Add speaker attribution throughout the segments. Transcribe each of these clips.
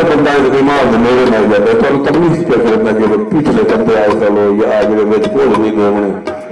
Speaker 1: بندہ دماغ میرے نہ جاتا تو تکلیف کیا کرنا کہ پچھلے بندے آج کل یا آج کوئی نہیں دونے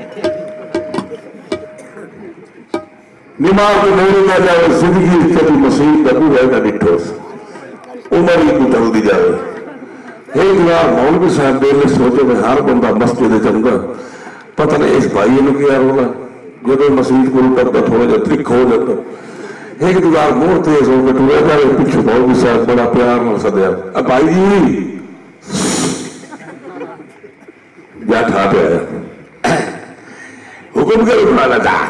Speaker 1: دماغ میرے نہ جائے زندگی کبھی مصیبت دبو ہے نہ ڈٹھو عمر ہی کو چلتی جائے ایک یار مولوی صاحب دل سوچے میں ہر بندہ مسجد چنگا پتہ نہیں اس بھائی نے کیا رولا جب مسجد کو کرتا تھوڑا جا ترک ہو جاتا ایک دیوار مور تیز ہو کے ٹورے جائے پیچھے مولوی صاحب بڑا پیار نہ سدیا اب بھائی جی یا ٹھا پہ آیا حکم کرو مولانا صاحب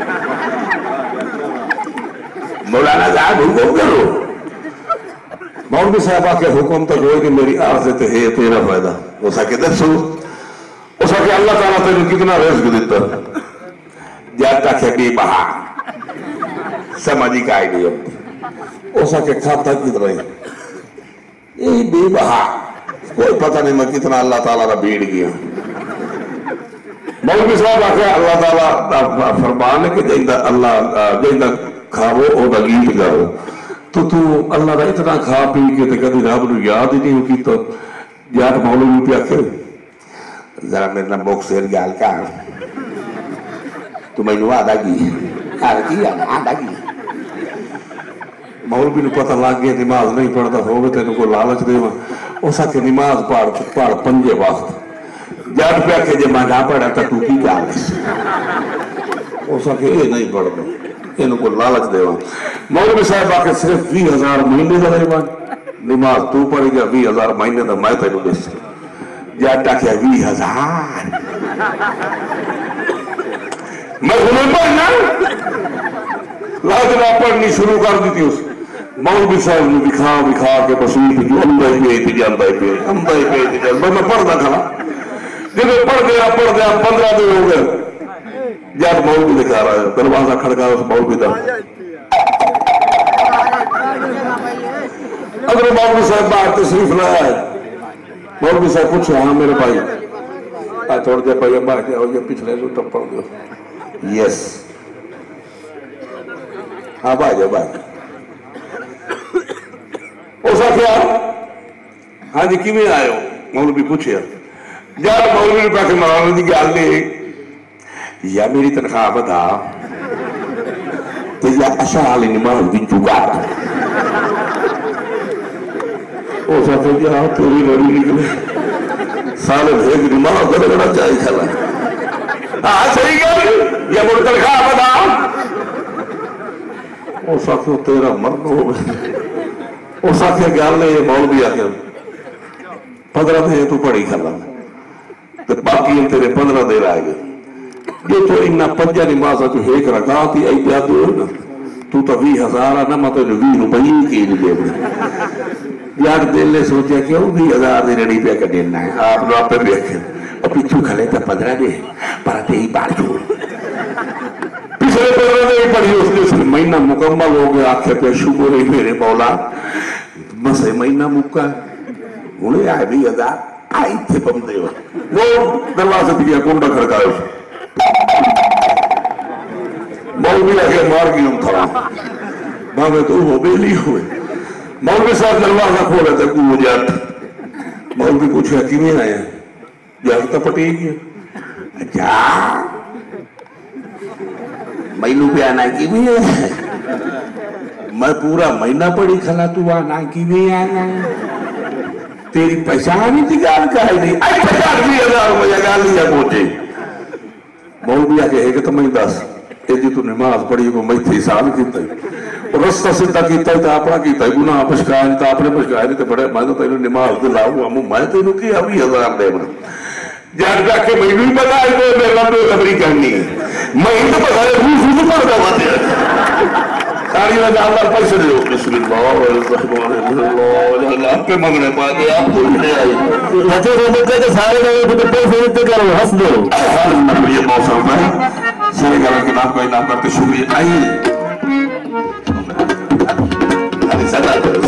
Speaker 1: مولانا صاحب حکم کرو مولوی صاحب آ کے حکم تک ہوئے کہ میری عارضت ہے تیرا فائدہ وہ سا کہ دسو وہ سا کہ اللہ تعالیٰ تیرے کتنا رزق دیتا جاتا کہ بے بہا سمجھی کا آئیڈیا وہ سا کہ کھاتا کتنا ہی یہ بے بہا کوئی پتہ نہیں میں کتنا اللہ تعالیٰ کا بیڑ گیا مولوی صاحب آ کے اللہ تعالیٰ فرمانے کہ جائندہ اللہ جائندہ کھاو اور گیت گاؤ تو اللہ کا اتنا کھا پی کے کبھی رب نو یاد ہی نہیں کی تو یار مولوی پہ آخر ذرا میرے نام بوک سیر گال کا تو میں آدھا کی آدھا کی مولوی نو پتہ لگ گیا نماز نہیں پڑھتا ہوگا تینوں کو لالچ دے اس کے نماز پڑھ پنجے وقت جٹ پہ آخے جی میں نہ پڑھا تو کی گال اس کے یہ نہیں پڑھتا ان کو لالچ دے مولوی صاحب آ کے صرف 20,000 مہینے کا رہے نماز تو پڑھے گا 20,000 مہینے کا میں تینوں دس جٹ آخیا 20,000 میں تمہیں پڑھنا لازمہ پڑھنی شروع کر دی تھی اس مولوی صاحب نے دکھا کے بسیط جو اندر ہی پیتی جانتا ہی پیتی جانتا میں پڑھنا کھانا جب پڑھ گیا 15 دن ہو گئے جب مولوی دکھا رہا ہے دروازہ کھڑکا اس مولوی کا اگر مولوی صاحب باہر تشریف لایا ہے مولوی صاحب پوچھو ہاں میرے بھائی تھوڑا دیر پہلے باہر کیا ہو گیا پچھلے جو تب پڑھ دو یس ہاں بھائی جا بھائی اسا کیا ہاں جی کی میں آئے ہو مولوی پوچھیا جب مولوی نے پاکے مولانا دی گل نہیں یا میری تنخواہ بتا تو یا اشاہ علی نماز بھی چکا اسا کیا جہاں تیری لڑی نکلے سالے بھیگ نماز دلگنا چاہی کھلا ہاں صحیح گیا یا میری تنخواہ بتا اسا کیا تیرا مرد ہو گئے اسا کیا گل نہیں یہ مولوی آ کے 15 دن تو پڑھی کھلا تو باقی تیرے 15 دیر آئے گئے یہ تو انہا پنجا نمازہ تو ایک رکعت ہی آئی جاتی ہو نا تو 20,000 نہ مطلب 20 روپئی کی نہیں دے گئے یار دل نے سوچا کہ 20,000 دے رڑی پہ کر دینا ہے آپ لوگ پہ بھی رکھیں اور پیچھو کھلے تو 15 دے پراتے ہی بار چھوڑ پچھلے 15 دے پڑھی اس نے مہینہ مکمل ہو گیا آنکھیں پہ شکر ہی میرے مولا مسئے مہینہ مکہ انہیں آئے 20,000 آئی تھے بندے ہو وہ دروازے دیا کنڈا کھڑکائے مولوی آگے مار گئی ہم تھا ماں تو وہ بیلی ہوئے مولوی صاحب دروازہ کھولے تھے کو جات مولوی پوچھا کی میں آیا جات تا پٹے گیا اچھا مہینوں پہ آنا کی میں آیا میں پورا مہینہ پڑی کھلا تو آنا کی میں آنا تیری پہچان ہی تھی گال کا ہے نہیں آئی پہچان 20,000 مجھے گال لیا پہنچے مولوی آگے ہے کہ تو میں دس ایدی تو نماز پڑھی کو میں تھی سال کیتا ہے اور رستہ سدھا کیتا ہے تو اپنا کیتا ہے گناہ پشکایا نہیں تو اپنے پشکایا نہیں تو بڑے میں تو تینوں نماز دلاؤں میں تینوں کی ابھی 20,000 دے بنا جان جا کے میں بھی پتا ہے کہ میں لمبے خبری کرنی ہے میں ہی تو پتا ہے روح پڑھ دو بات ہے ساری میں اللہ پیسے دے بسم اللہ الرحمن الرحیم اللہ پہ منگنے پا دے آپ کو نہیں آئی بچے روتے کہ سارے لوگوں کو پیسے دیتے کرو ہنس دو یہ موسم ہے سارے گھر کے نام کا انعام کرتے شکریہ آئیے صدا کرو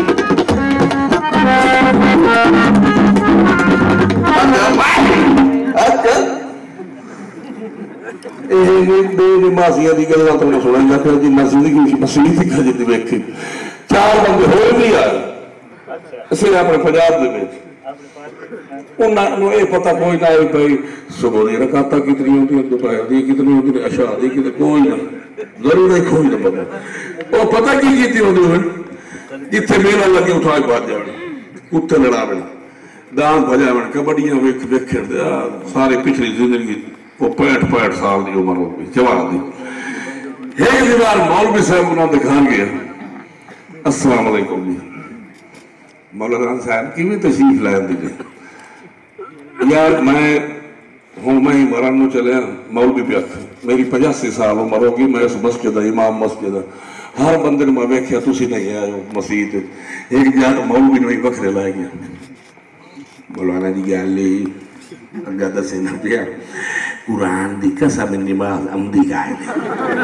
Speaker 1: بے نمازیاں دی گلاں تو سنائی جا کر جی مسجد کی مسجد کی کھجی دی ویکھی 4 بندے ہوئے نہیں آئے اسے اپنے پنجاب دے انہوں یہ پتا کوئی نہ ہے بھائی صبح دی رکعتاں کتنی ہوتی ہیں دوپہر دی کتنی ہوتی ہیں عشاء دی کتنی کوئی نہ ضرور ہے کوئی نہ پتا وہ پتا کی کیتی ہوتی ہوئے جتھے میلہ لگے اٹھائے بات جانے کتے لڑا میں دان بھجا میں کبڈیاں ویکھن دے سارے پچھلی زندگی وہ 65 سال دی عمر ہو گئی جوان دی ایک دیوار مولوی صاحب انہوں دکھان گیا السلام علیکم جی مولانا صاحب کی بھی تشریف لائن دیجیے یار میں ہوں میں ہی مرن نو چلے مولوی پیاکھ میری 85 سال عمر ہوگی میں اس مسجد امام مسجد ہر بندے میں ویکھیا تسی نہیں آئے ہو مسجد ایک جات مولوی نے وکھرے لائے گیا مولانا جی گل اگا دسے نہ پیا قرآن دی قسم نماز عمدی قائد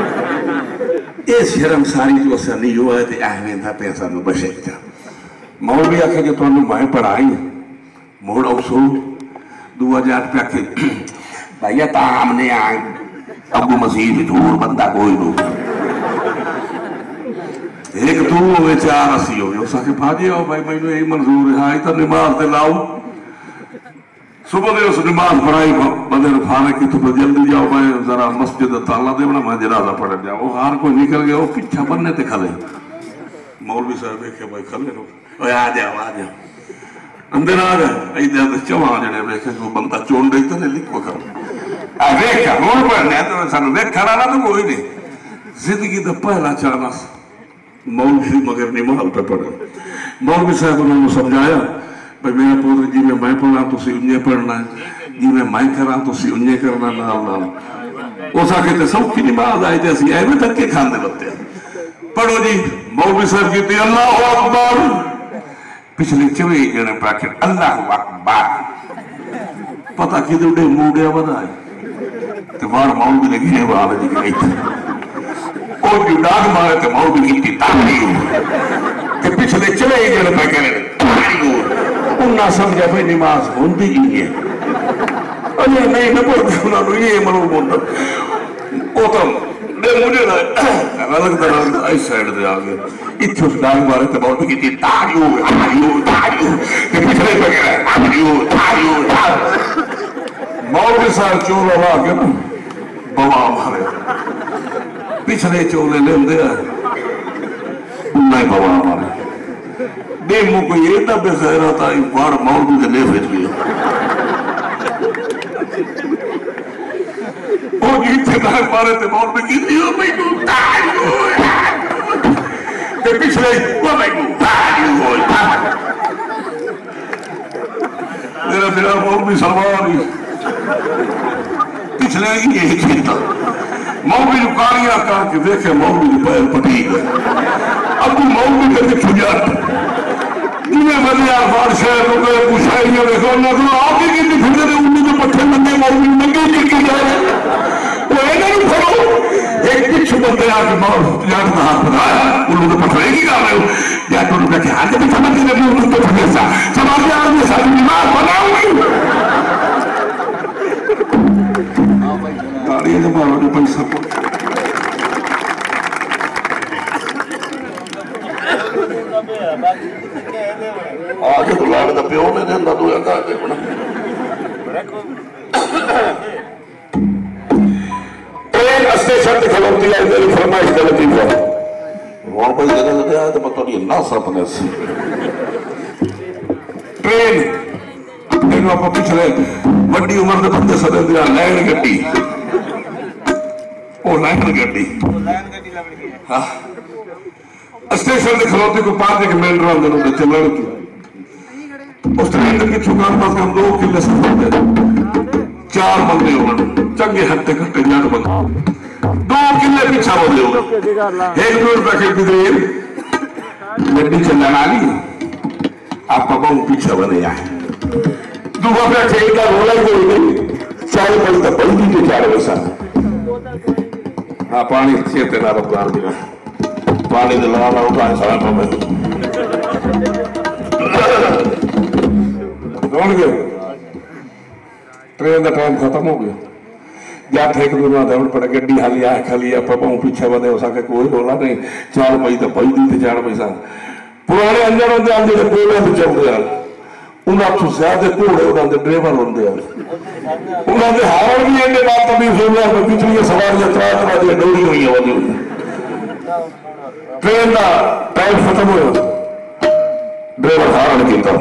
Speaker 1: اس شرم ساری جو اسا نہیں ہوا تے اہمیں تھا پیسہ نو بشکتا مولوی آکھے کہ تو میں پڑھائی موڑ اصول دعا جات پہ آکھے بھائیہ تاہم نے آئے ابو مسیح دھور بندہ کوئی دو ایک تو ہوئے 4 اسی ہوئے اس آکھے بھاجی آؤ بھائی میں یہی منظور ہے آئی تو نماز دے لاؤ صبح دے اس نماز پڑھائی بندے رفانے کی تو جلدی جاؤ میں ذرا مسجد تعالیٰ دے بنا میں جنازہ پڑھ جاؤ وہ ہار کوئی نکل گیا وہ پیچھا بننے تے کھلے مولوی صاحب دیکھے بھائی کھلے رو اوہ آ جاؤ اندر آ گئے ایدے آدھے چوہاں جڑے ویکھے جو بندہ چون رہی تو نے لکھو کرو ویکھا روڑ پڑھنے تو سانو ویکھا رہا تو کوئی نہیں زندگی دا پہلا چانس مولوی مگر نماز پہ پڑھے مولوی صاحب انہوں نے سمجھایا بھئی میرا پوتر جی میں پڑھنا تو سی انجھے پڑھنا ہے جی میں کراں تو سی انجھے کرنا نال نال اس آگے تے سب کی نماز آئی تے اسی ایویں تک کے کھاندے بتے پڑھو جی مولوی صاحب کہتے ہیں اللہ اکبر پچھلے چوے جنے پیکٹ اللہ اکبر پتہ کی دے موڈیا بدا ہے تے بار مولوی نے گھنے والا جی گئی تھی اور جو ڈاگ مارے تے مولوی کی تاکلی تے پچھلے چوے جنے پیکٹ انہاں سمجھا بھئی نماز ہوندی ہی ہے اللہ نہیں نہ پڑھتے انہاں نے یہ مرو بولتا او تو دے مجھے لگتا ہے اس سائڈ دے آگے اتھے اس ڈاگ مارے تے مولوی کی تاریو تے پچھلے پیکٹ تاریو مولوی صاحب چول ہوا کے نا بوا مارے پچھلے چولے لے دے نہیں بوا مارے دے مو کو یہ نہ بے خیرہ تھا بار مولوی کے لے بھیج گیا وہ جیتے دائیں مارے تے مولوی کی دیو میں کو تاریو تے پچھلے وہ میں کو تاریو میرا مولوی سلمان پچھلے ہی یہی کھیلتا مولوی جو کاریاں کہا کہ دیکھے مولوی جو پیر پٹی گئے اب تو مولوی کے لئے چھجات جنہیں مدیار بادشاہ روکے پوچھائیاں دیکھو اللہ تو آگے کی بھی پھر دے انہیں جو پتھر مندے مولوی ننگے کی جائے وہ اینا نہیں پھرو ایک پچھ بندے آگے مولوی جاٹ کا ہاتھ بتایا انہوں نے پتھر ایک ہی کہا رہے ہو جاٹ انہوں نے کہا کہ پتھر مندے نبی انہوں نے پتھر ایسا سماجی آگے ساری نماز بناؤں گی داڑی ہے مارو جو پیسہ کو آج تو لاڑ دا پیو میں دیں دا دویا کہا دے بنا ٹرین اسٹیشن دے کھلوتی ہے دلی فرمائش دے لطیفہ وہاں پر جگہ لگے آئے تو بطور یہ ناس اپنے سے ٹرین انہوں آپ پچھلے بڑی عمر دے بندے صدر دیا لائن گٹی او لائن گٹی اسٹیشن دے کھلوتی کو 5 منٹ رہا دنوں دے چلنے کی اس ٹرین کی چھکان پاس ہم 2 کلے سفر دے 4 بندے ہوگا چنگے ہٹے کھٹے جاٹ بندے 2 کلے پیچھا بندے ہوگا 1 منٹ پیکٹ کی دیر گڈی چلانا لی آپ کا بہت پیچھا بنے آئے دوبارہ پہ ٹھیک کا رولا ہی ہوئی 4 بجے تک بندی کے 4 بجے ہاں پانی چھیتے نہ رفتار دینا پانی دلانا ہوتا ہے سارا پہ کون گئے ٹرین دا ٹائم ختم ہو گیا جاتے ایک دنوں دھوڑ پڑے گڈی حالی آئے کھالی آپ پاؤں پیچھے بدے ہو سکے کوئی رولا نہیں 4 بجے تک بجتی تھی 4 بجے पुराने अंजन होंगे आते कोयले में चलते हैं उन्होंने तो ज्यादा घोड़े उन्होंने ड्राइवर होंगे उन्होंने हार भी इन्हें बात तभी सुन रहा है पिछली सवारियां त्रा दी डोरी हुई है वाली ट्रेन का टाइम खत्म हो ड्राइवर हारण किया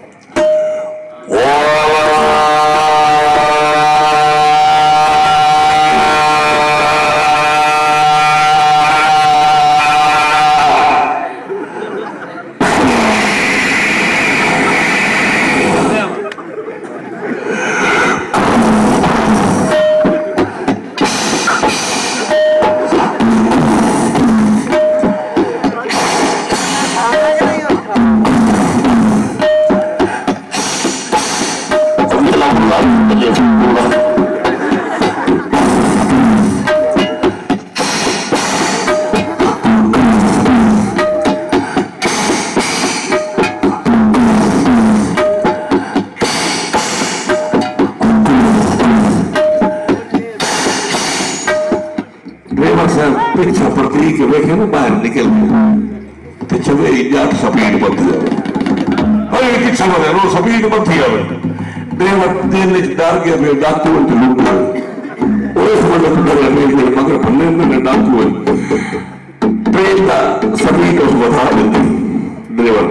Speaker 1: पिछा पड़ती कि वेखे ना बाहर निकल पिछा वे जाट सफीद बनती है अरे पिछा बने रो सफीद बनती है देवर दिन डर गया मेरे डाकू के लोग ओए समझ लो डर मेरे मगर बनने में डाकू ट्रेन का सफीद उस बता देते ड्राइवर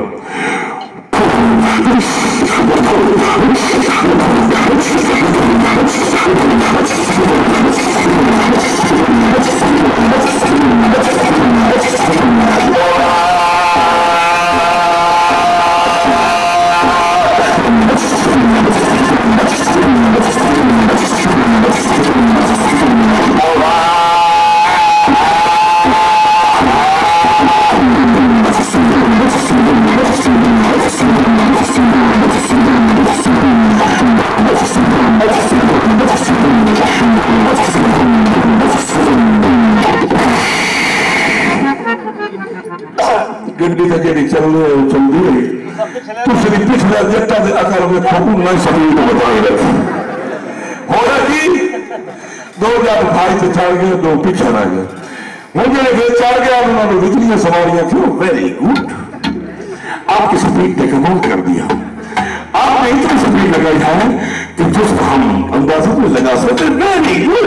Speaker 1: गड्डी का जेडी चल दी दूसरी पिछला जट्टा के आकार में ठोकू नहीं सभी को बता रहे हो रहा कि दो जाट भाई से चढ़ गए दो पीछे रह गए मुझे फिर चढ़ गया उन्होंने जितनी सवारियां थी वेरी गुड आपकी स्पीड ने कमाल कर दिया आपने इतनी स्पीड लगाई है कि जिसको हम अंदाजा में लगा सकते वेरी गुड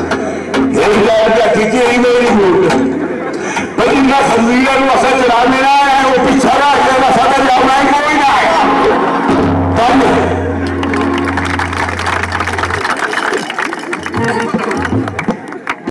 Speaker 1: वेरी गुड लेकिन ना खजीरा नु असा चला मेरा